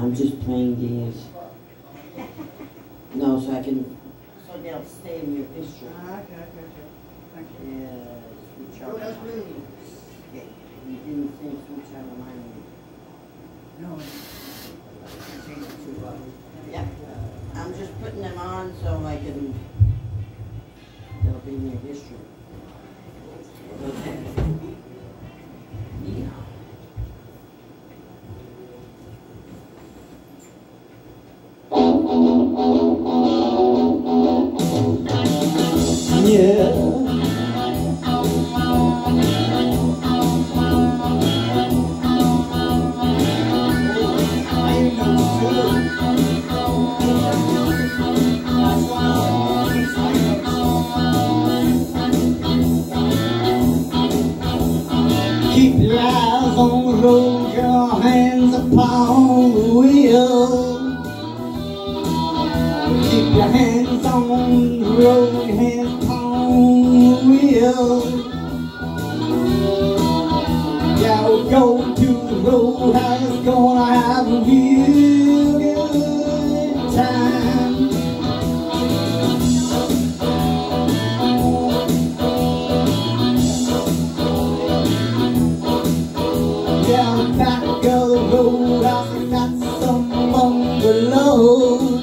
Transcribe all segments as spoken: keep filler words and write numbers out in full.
I'm just playing games. No, so I can, so they'll stay in your history. Ah, okay, okay, okay. Thank you. Yes, we try Oh, to that's find really it. Yeah, you didn't think we try to find it. No, I changed it too well. Yep. I'm just putting them on so I can, they'll be in your history. Okay. Yeah. Yeah. Keep your eyes on the road, your hands upon the wheel. Keep your hands on the road, your hands upon the wheel. Yeah, we're going to the roadhouse, gonna have a real good time. Yeah, the back of the roadhouse, I got some bungalows.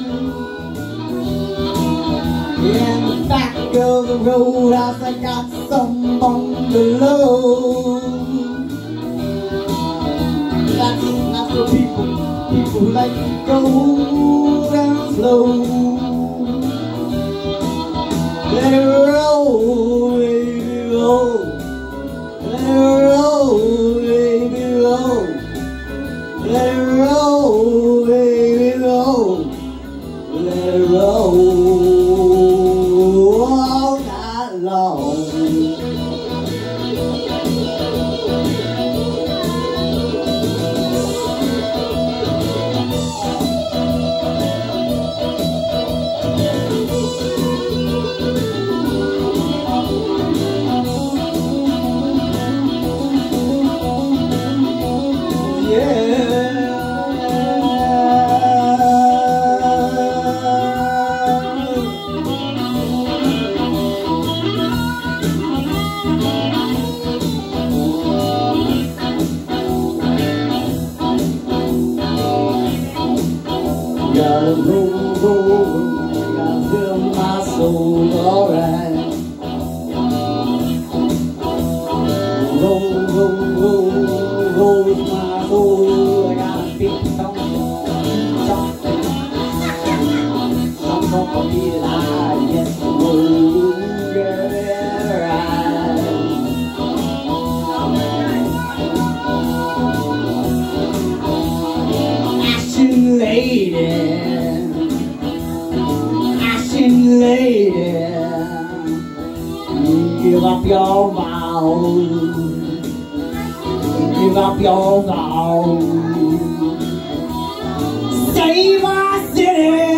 Yeah, in the back of the roadhouse, I got some bungalows. That's, that's for people, people who like to go down slow. Let it roll, baby, roll. Let it roll, baby, roll. Let it roll, baby, roll. Let it roll all night long. Gotta roll, roll, gotta feel my soul alright. Roll, roll, roll, roll with my soul. I gotta beat something, something, something for me that I get to roll, yeah, right. Ashen lady, ashen lady, give up your vows, give up your vows, save our city.